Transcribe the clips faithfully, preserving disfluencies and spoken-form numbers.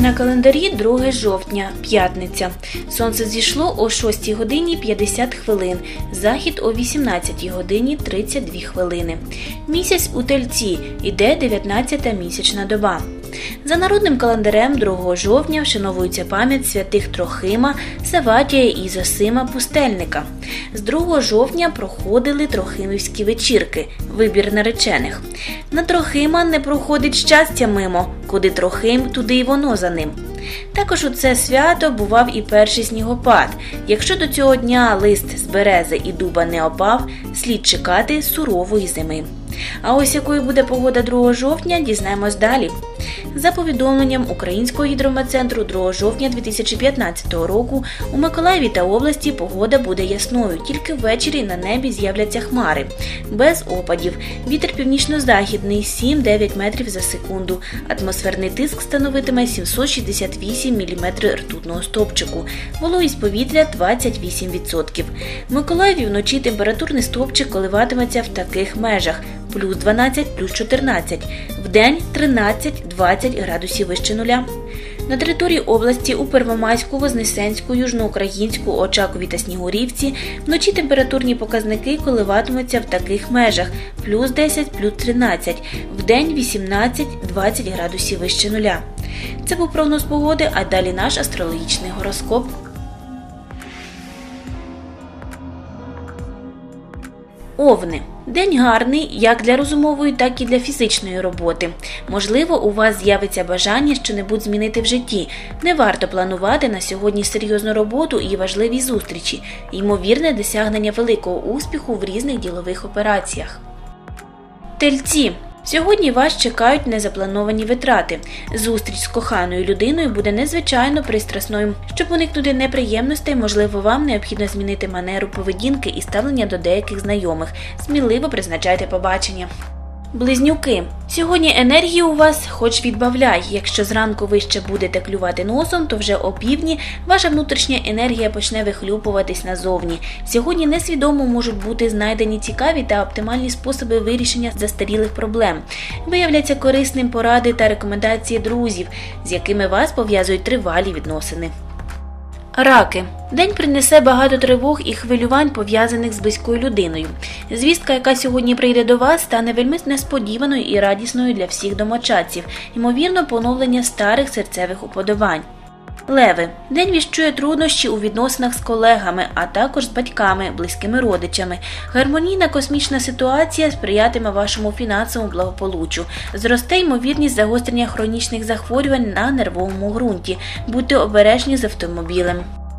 На календарі друге жовтня, п'ятниця. Сонце зійшло о шостій годині п'ятдесят хвилин, захід о вісімнадцятій годині тридцять дві хвилини. Місяць у Тельці, іде дев'ятнадцята місячна доба. За народним календарем другого жовтня вшановується пам'ять святих Трохима, Саватія і Зосима Пустельника. З другого жовтня проходили Трохимівські вечірки – вибір наречених. На Трохима не проходить щастя мимо, куди Трохим, туди й воно за ним. Також у це свято бував і перший снігопад. Якщо до цього дня лист з берези і дуба не опав, слід чекати сурової зими. А ось якою буде погода другого жовтня, дізнаємось далі. За повідомленням Українського гідрометцентру, другого жовтня дві тисячі п'ятнадцятого року у Миколаєві та області погода буде ясною, тільки ввечері на небі з'являться хмари. Без опадів. Вітер північно-західний сім-дев'ять метрів за секунду. Атмосферний тиск становитиме сімсот шістдесят вісім міліметрів ртутного стовпчику. Вологість повітря двадцять вісім відсотків. В Миколаєві вночі температурний стовпчик коливатиметься в таких межах – плюс дванадцять, плюс чотирнадцять. Вдень тринадцять-двадцять градусів вище нуля. На території області у Первомайську, Вознесенську, Южноукраїнську, Очакові та Снігурівці вночі температурні показники коливатимуться в таких межах – плюс десять, плюс тринадцять. Вдень вісімнадцять-двадцять градусів вище нуля. Це був прогноз погоди, а далі наш астрологічний гороскоп. Овни. День гарний як для розумової, так і для фізичної роботи. Можливо, у вас з'явиться бажання що-небудь змінити в житті. Не варто планувати на сьогодні серйозну роботу і важливі зустрічі. Ймовірне досягнення великого успіху в різних ділових операціях. Тельці. Сьогодні вас чекають незаплановані витрати. Зустріч з коханою людиною буде незвичайно пристрасною. Щоб уникнути неприємностей, можливо, вам необхідно змінити манеру поведінки і ставлення до деяких знайомих. Сміливо призначайте побачення. Близнюки. Сьогодні енергії у вас хоч відбавляй. Якщо зранку ви ще будете клювати носом, то вже опівдні ваша внутрішня енергія почне вихлюпуватись назовні. Сьогодні несвідомо можуть бути знайдені цікаві та оптимальні способи вирішення застарілих проблем. Виявляться корисним поради та рекомендації друзів, з якими вас пов'язують тривалі відносини. Раки. День принесе багато тривог і хвилювань, пов'язаних з близькою людиною. Звістка, яка сьогодні прийде до вас, стане вельми несподіваною і радісною для всіх домочадців. Ймовірно, поновлення старих серцевих уподобань. Леви. День віщує труднощі у відносинах з колегами, а також з батьками, близькими родичами. Гармонійна космічна ситуація сприятиме вашому фінансовому благополуччю. Зросте ймовірність загострення хронічних захворювань на нервовому ґрунті. Будьте обережні з автомобілем.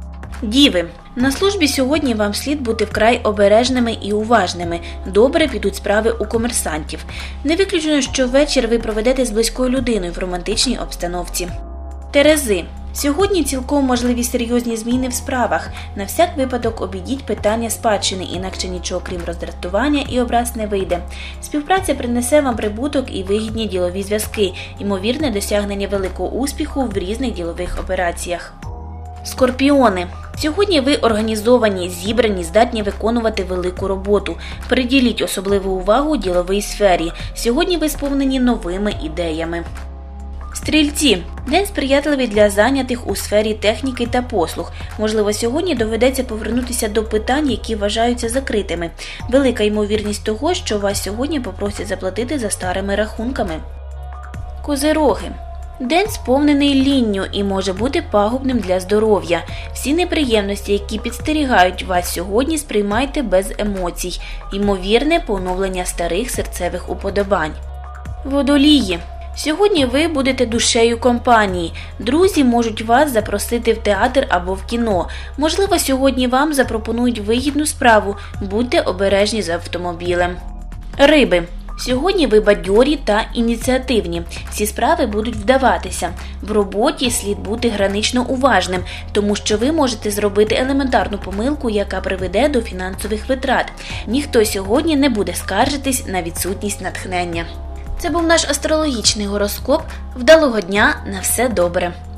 Діви. На службі сьогодні вам слід бути вкрай обережними і уважними. Добре підуть справи у комерсантів. Не виключено, що вечір ви проведете з близькою людиною в романтичній обстановці. Терези. Сьогодні цілком можливі серйозні зміни в справах. На всяк випадок обійдіть питання спадщини, інакше нічого крім роздратування і образ не вийде. Співпраця принесе вам прибуток і вигідні ділові зв'язки, ймовірне досягнення великого успіху в різних ділових операціях. Скорпіони. Сьогодні ви організовані, зібрані, здатні виконувати велику роботу. Приділіть особливу увагу діловій сфері. Сьогодні ви сповнені новими ідеями. Стрільці. День сприятливий для зайнятих у сфері техніки та послуг. Можливо, сьогодні доведеться повернутися до питань, які вважаються закритими. Велика ймовірність того, що вас сьогодні попросять заплатити за старими рахунками. Козироги. День сповнений лінню і може бути пагубним для здоров'я. Всі неприємності, які підстерігають вас сьогодні, сприймайте без емоцій. Ймовірне поновлення старих серцевих уподобань. Водолії. Сьогодні ви будете душею компанії. Друзі можуть вас запросити в театр або в кіно. Можливо, сьогодні вам запропонують вигідну справу. Будьте обережні з автомобілем. Риби. Сьогодні ви бадьорі та ініціативні. Всі справи будуть вдаватися. В роботі слід бути гранично уважним, тому що ви можете зробити елементарну помилку, яка приведе до фінансових витрат. Ніхто сьогодні не буде скаржитись на відсутність натхнення. Це був наш астрологічний гороскоп. Вдалого дня, на все добре!